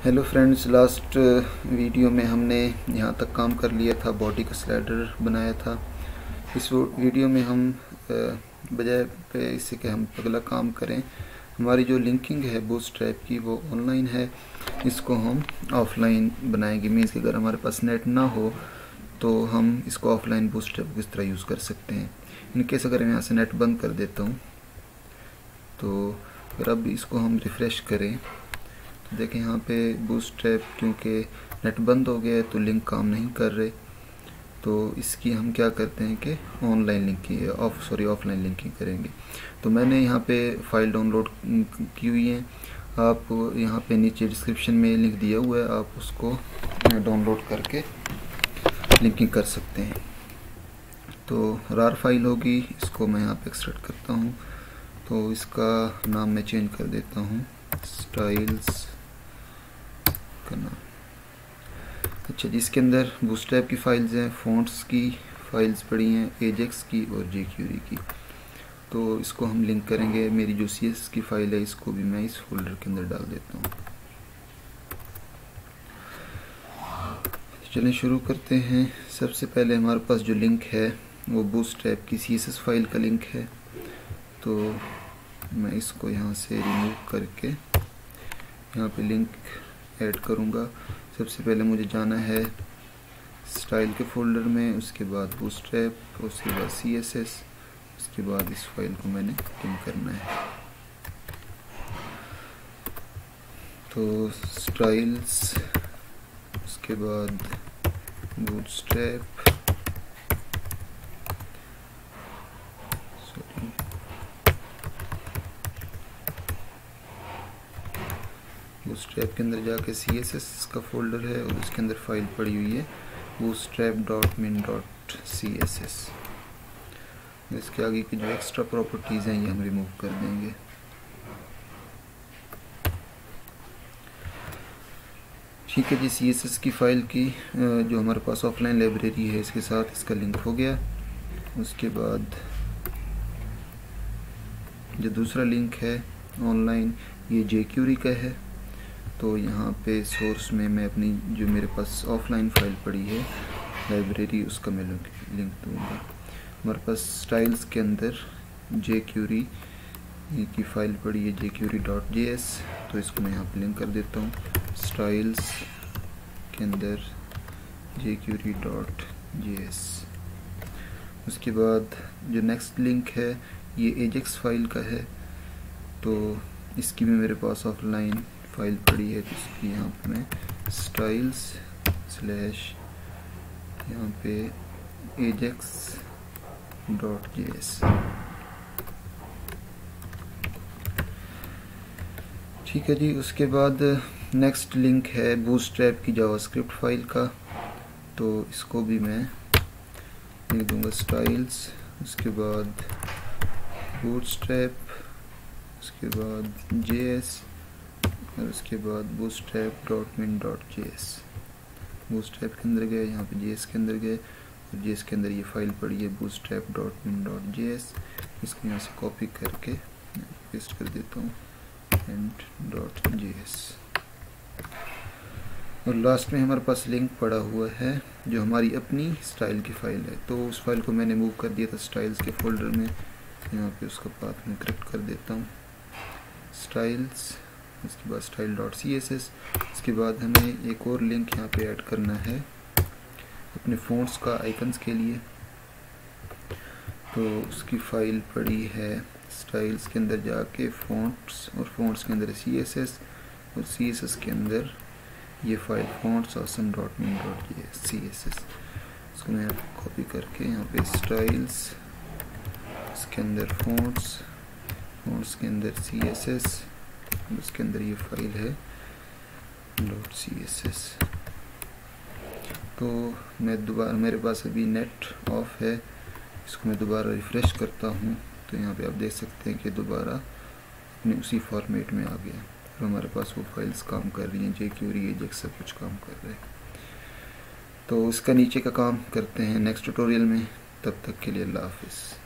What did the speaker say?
Hello friends, last video में हमने यहाँ तक काम कर लिया था, बॉडी का स्लाइडर बनाया था। इस वीडियो में हम बजाय पे इससे कि हम अगला काम करें, हमारी जो लिंकिंग है बूटस्ट्रैप की वो ऑनलाइन है, इसको हम ऑफलाइन बनाएंगे। मीन्स कि अगर हमारे पास नेट ना हो तो हम इसको ऑफलाइन बूटस्ट्रैप किस तरह यूज़ कर सकते हैं। इनकेस अगर मैं यहाँ से नेट बंद कर देता हूँ तो अगर अब इसको हम रिफ़्रेश करें तो देखें यहाँ पे बूटस्ट्रैप क्योंकि नेट बंद हो गया है तो लिंक काम नहीं कर रहे, तो इसकी हम क्या करते हैं कि ऑफलाइन लिंकिंग करेंगे। तो मैंने यहाँ पे फ़ाइल डाउनलोड की हुई है, आप यहाँ पे नीचे डिस्क्रिप्शन में लिंक दिया हुआ है, आप उसको डाउनलोड करके लिंकिंग कर सकते हैं। तो रार फाइल होगी, इसको मैं यहाँ पे एक्सट्रैक्ट करता हूँ। तो इसका नाम मैं चेंज कर देता हूँ, स्टाइल्स का नाम। अच्छा जी, इसके अंदर बूटस्ट्रैप की फाइल्स हैं, फ़ॉन्ट्स की फाइल्स पड़ी हैं, एजेक्स की और jQuery की। तो इसको हम लिंक करेंगे। मेरी जो CSS की फ़ाइल है इसको भी मैं इस फोल्डर के अंदर डाल देता हूँ। चलिए शुरू करते हैं। सबसे पहले हमारे पास जो लिंक है वो बूटस्ट्रैप की CSS फाइल का लिंक है। तो मैं इसको यहाँ से रिमूव करके यहाँ पे लिंक ऐड करूँगा। सबसे पहले मुझे जाना है स्टाइल के फोल्डर में, उसके बाद बूटस्ट्रैप, उसके बाद CSS, उसके बाद इस फाइल को मैंने लिंक करना है। तो स्टाइल्स, उसके बाद बूटस्ट्रैप, बूटस्ट्रैप के अंदर जाके CSS का फोल्डर है और उसके अंदर फाइल पड़ी हुई है bootstrap.min.css। इसके आगे की जो एक्स्ट्रा प्रॉपर्टीज़ हैं ये हम रिमूव कर देंगे। ठीक है जी, CSS की फ़ाइल की जो हमारे पास ऑफलाइन लाइब्रेरी है इसके साथ इसका लिंक हो गया। उसके बाद जो दूसरा लिंक है ऑनलाइन, ये jQuery का है। तो यहाँ पे सोर्स में मैं अपनी जो मेरे पास ऑफलाइन फ़ाइल पड़ी है लाइब्रेरी, उसका मैं लिंक दूँगा। हमारे पास स्टाइल्स के अंदर jQuery की फ़ाइल पड़ी है jQuery.js, तो इसको मैं यहाँ पे लिंक कर देता हूँ। स्टाइल्स के अंदर jQuery.js। उसके बाद जो नेक्स्ट लिंक है ये एजेक्स फाइल का है। तो इसकी भी मेरे पास ऑफलाइन फाइल पड़ी है, तो इसकी यहाँ पे मैं स्टाइल्स स्लैश यहाँ पे ajax.js। ठीक है जी, उसके बाद नेक्स्ट लिंक है बूटस्ट्रैप की जावास्क्रिप्ट फाइल का। तो इसको भी मैं लिख दूँगा स्टाइल्स, उसके बाद बूटस्ट्रैप, उसके बाद JS और उसके बाद bootstrap.min.js। बूटस्ट्रैप के अंदर गए, यहाँ पे JS के अंदर गए और JS के अंदर ये फाइल पड़ी है bootstrap.min.js। इसको यहाँ से कॉपी करके पेस्ट कर देता हूँ and.js। और लास्ट में हमारे पास लिंक पड़ा हुआ है जो हमारी अपनी स्टाइल की फ़ाइल है। तो उस फाइल को मैंने मूव कर दिया था स्टाइल्स के फोल्डर में, यहाँ पे उसका पाथ में करेक्ट कर देता हूँ स्टाइल्स, उसके बाद style.css। इसके बाद हमें एक और लिंक यहाँ पे ऐड करना है अपने फ़ॉन्ट्स का आइकन्स के लिए। तो उसकी फ़ाइल पड़ी है स्टाइल्स के अंदर जाके फ़ॉन्ट्स, और फ़ॉन्ट्स के अंदर CSS, और CSS के अंदर ये फाइल fontsawesome.min.css। इसको मैं कॉपी करके यहाँ पे स्टाइल्स, इसके अंदर फ़ॉन्ट्स, फ़ॉन्ट्स के अंदर CSS, उसके अंदर ये फाइल है .css। तो मैं दोबारा, मेरे पास अभी नेट ऑफ है, इसको मैं दोबारा रिफ़्रेश करता हूँ तो यहाँ पे आप देख सकते हैं कि दोबारा अपने उसी फॉर्मेट में आ गया और हमारे पास वो फाइल्स काम कर रही हैं, jQuery Ajax सब कुछ काम कर रहे हैं। तो इसका नीचे का काम करते हैं नेक्स्ट ट्यूटोरियल में। तब तक के लिए अल्लाह हाफ़िज़।